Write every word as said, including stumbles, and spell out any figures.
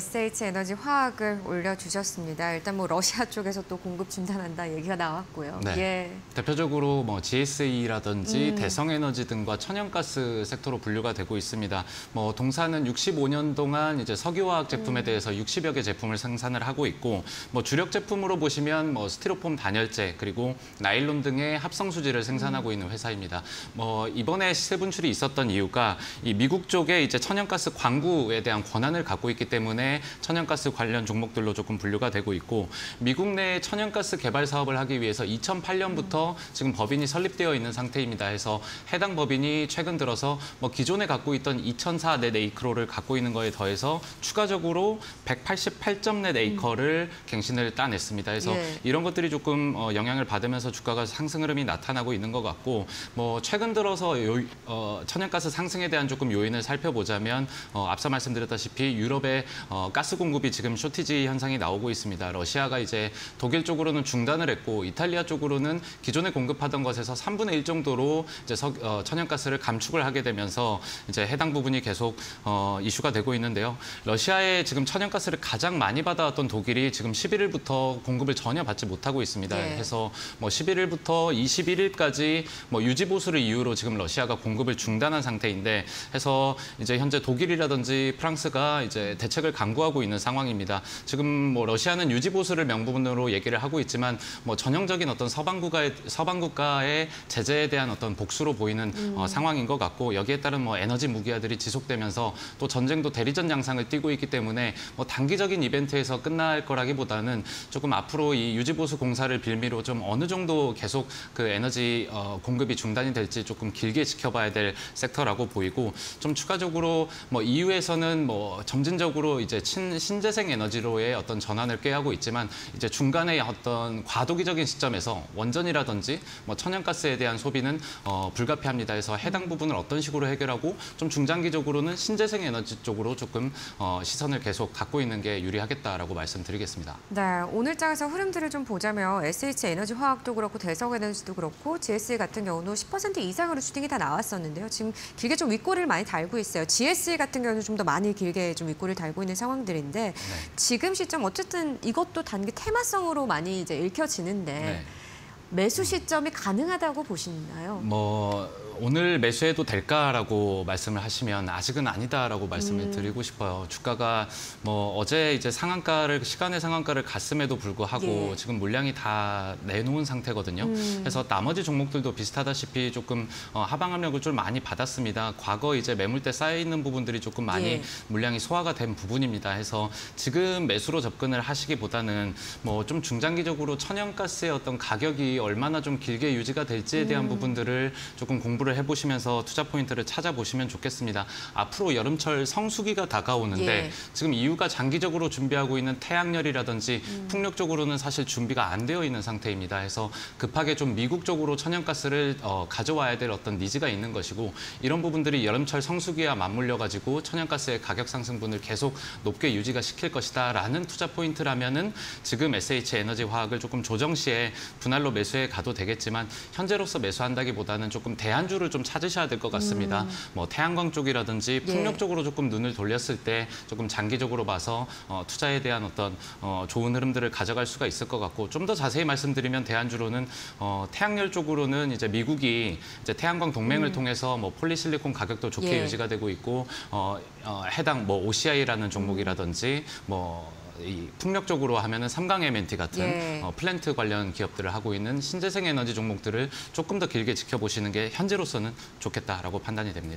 에스에이치에너지 화학을 올려주셨습니다. 일단 뭐 러시아 쪽에서 또 공급 중단한다 얘기가 나왔고요. 네. 예. 대표적으로 뭐 지에스이라든지 음. 대성에너지 등과 천연가스 섹터로 분류가 되고 있습니다. 뭐 동사는 육십오 년 동안 이제 석유화학 제품에 음. 대해서 육십여 개 제품을 생산을 하고 있고, 뭐 주력 제품으로 보시면 뭐 스티로폼 단열재 그리고 나일론 등의 합성 수지를 생산하고 음. 있는 회사입니다. 뭐 이번에 시세 분출이 있었던 이유가 이 미국 쪽에 이제 천연가스 광구에 대한 권한을 갖고 있기 때문에 천연가스 관련 종목들로 조금 분류가 되고 있고, 미국 내 천연가스 개발 사업을 하기 위해서 이천팔 년부터 지금 법인이 설립되어 있는 상태입니다. 해서 해당 법인이 최근 들어서 뭐 기존에 갖고 있던 이천사 넷 에이크로를 갖고 있는 거에 더해서 추가적으로 백팔십팔 점 넷 에이커를 갱신을 따냈습니다. 그래서 예. 이런 것들이 조금 어, 영향을 받으면서 주가가 상승 흐름이 나타나고 있는 것 같고, 뭐 최근 들어서 요, 어, 천연가스 상승에 대한 조금 요인을 살펴보자면 어, 앞서 말씀드렸다시피 유럽의 어, 가스 공급이 지금 쇼티지 현상이 나오고 있습니다. 러시아가 이제 독일 쪽으로는 중단을 했고, 이탈리아 쪽으로는 기존에 공급하던 것에서 삼분의 일 정도로 이제 석, 어, 천연가스를 감축을 하게 되면서 이제 해당 부분이 계속 어, 이슈가 되고 있는데요. 러시아에 지금 천연가스를 가장 많이 받아왔던 독일이 지금 십일 일부터 공급을 전혀 받지 못하고 있습니다. 예. 그래서 뭐 십일 일부터 이십일 일까지 뭐 유지 보수를 이유로 지금 러시아가 공급을 중단한 상태인데, 해서 이제 현재 독일이라든지 프랑스가 이제 대책을 강구하고 있는 상황입니다. 지금 뭐 러시아는 유지 보수를 명분으로 얘기를 하고 있지만 뭐 전형적인 어떤 서방 국가의 서방 국가의 제재에 대한 어떤 복수로 보이는 음. 어, 상황인 것 같고, 여기에 따른 뭐 에너지 무기화들이 지속되면서 또 전쟁도 대리전 양상을 띠고 있기 때문에 뭐 단기적인 이벤트에서 끝날 거라기보다는 조금 앞으로 이 유지 보수 공사를 빌미로 좀 어느 정도 계속 그 에너지 어, 공급이 중단이 될지 조금 길게 지켜봐야 될 섹터라고 보이고, 좀 추가적으로 뭐 이유에서는 뭐 점진적으로 이제 친, 신재생 에너지로의 어떤 전환을 꾀하고 있지만, 이제 중간에 어떤 과도기적인 시점에서 원전이라든지 뭐 천연가스에 대한 소비는 어, 불가피합니다. 해서 해당 부분을 어떤 식으로 해결하고 좀 중장기적으로는 신재생 에너지 쪽으로 조금 어, 시선을 계속 갖고 있는 게 유리하겠다라고 말씀드리겠습니다. 네, 오늘 장에서 흐름들을 좀 보자면 에스에이치에너지 화학도 그렇고 대성에너지도 그렇고 지에스이 같은 경우는 십 퍼센트 이상으로 슈팅이 다 나왔었는데요. 지금 길게 좀 윗꼬리를 많이 달고 있어요. 지에스이 같은 경우는 좀 더 많이 길게 좀 윗꼬리를 달고 있는 상황들인데, 네. 지금 시점 어쨌든 이것도 단기 테마성으로 많이 이제 읽혀지는데 네. 매수 시점이 가능하다고 보시나요? 뭐 오늘 매수해도 될까라고 말씀을 하시면 아직은 아니다라고 말씀을 음. 드리고 싶어요. 주가가 뭐 어제 이제 상한가를 시간의 상한가를 갔음에도 불구하고 예. 지금 물량이 다 내놓은 상태거든요. 음. 그래서 나머지 종목들도 비슷하다시피 조금 어, 하방 압력을 좀 많이 받았습니다. 과거 이제 매물대 쌓여 있는 부분들이 조금 많이 예. 물량이 소화가 된 부분입니다. 해서 지금 매수로 접근을 하시기보다는 뭐 좀 중장기적으로 천연가스의 어떤 가격이 얼마나 좀 길게 유지가 될지에 대한 음. 부분들을 조금 공부를 해보시면서 투자 포인트를 찾아보시면 좋겠습니다. 앞으로 여름철 성수기가 다가오는데 예. 지금 이유가 장기적으로 준비하고 있는 태양열이라든지 음. 풍력 쪽으로는 사실 준비가 안 되어 있는 상태입니다. 해서 급하게 좀 미국 쪽으로 천연가스를 어, 가져와야 될 어떤 니즈가 있는 것이고, 이런 부분들이 여름철 성수기와 맞물려가지고 천연가스의 가격 상승분을 계속 높게 유지가 시킬 것이다라는 투자 포인트라면은 지금 에스에이치에너지 화학을 조금 조정 시에 분할로 매수해 가도 되겠지만, 현재로서 매수한다기보다는 조금 대안주를 좀 찾으셔야 될 것 같습니다. 음. 뭐 태양광 쪽이라든지 풍력 예. 쪽으로 조금 눈을 돌렸을 때 조금 장기적으로 봐서 어, 투자에 대한 어떤 어, 좋은 흐름들을 가져갈 수가 있을 것 같고, 좀 더 자세히 말씀드리면 대안주로는 어, 태양열 쪽으로는 이제 미국이 이제 태양광 동맹을 음. 통해서 뭐 폴리실리콘 가격도 좋게 예. 유지가 되고 있고, 어, 어, 해당 뭐 오씨아이라는 종목이라든지 뭐 이 풍력 쪽으로 하면은 삼강 엠엔티 같은 예. 어, 플랜트 관련 기업들을 하고 있는 신재생 에너지 종목들을 조금 더 길게 지켜보시는 게 현재로서는 좋겠다라고 판단이 됩니다.